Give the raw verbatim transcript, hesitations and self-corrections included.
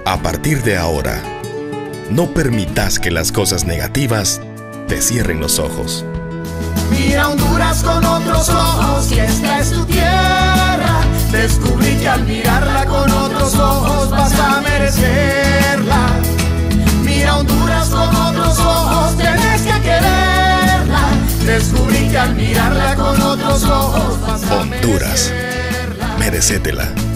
A partir de ahora, no permitas que las cosas negativas te cierren los ojos. Mira Honduras con otros ojos, y esta es tu tierra. Descubrí que al mirarla con otros ojos vas a merecerla. Mira Honduras con otros ojos, tienes que quererla. Descubrí que al mirarla con otros ojos vas a Honduras, merecerla. merecétela.